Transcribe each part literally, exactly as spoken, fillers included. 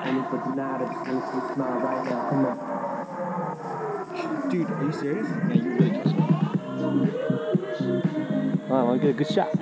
Only for tonight, I just want to see a smile right now. Come on. Dude, are you serious? Yeah, you really trust me. Alright, I want to get a good shot.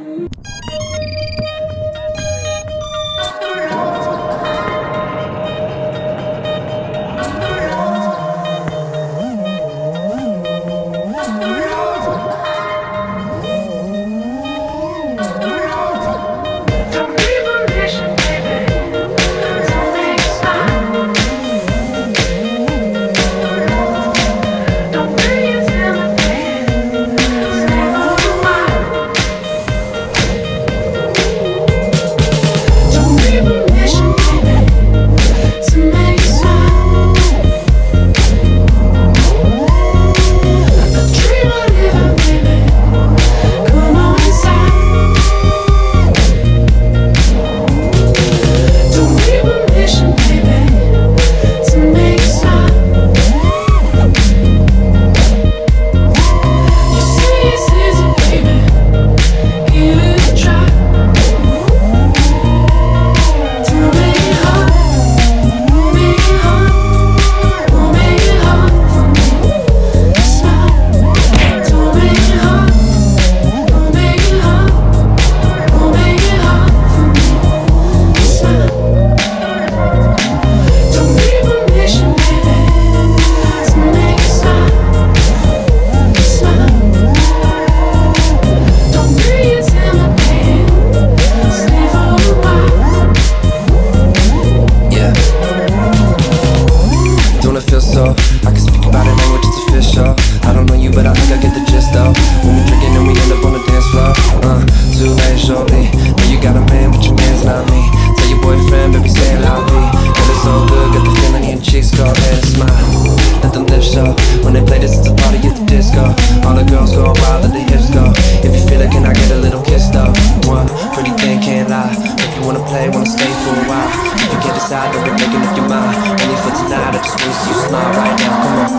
I can speak about it, language, it's official. I don't know you, but I think I get the gist though. When we drinking and we end up on the dance floor. Uh, too late, shortly. Know you got a man, but your man's not me. Tell your boyfriend, baby, say L I V. But it's so good, got the feeling in your cheeks, go ahead and smile. Let them lips show. When they play this, it's a party at the disco. All the girls go wild, let the hips go. If you feel it, can I get a little kiss though? One pretty thing, can't lie. If you wanna play, wanna stay for a while. If you can't decide, don't be making up your mind. Only for tonight, I just wanna see you smile right now. Come on.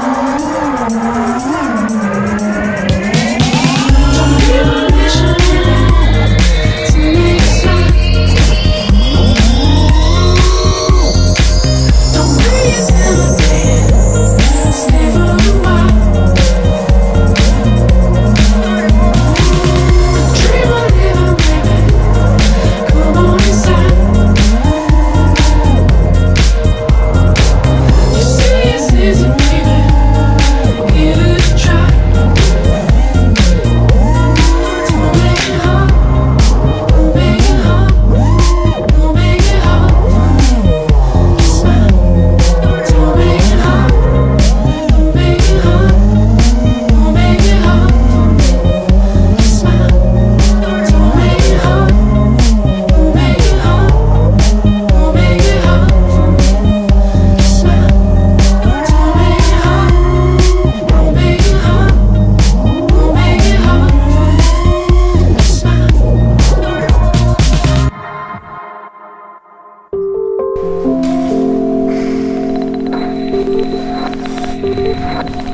Come on.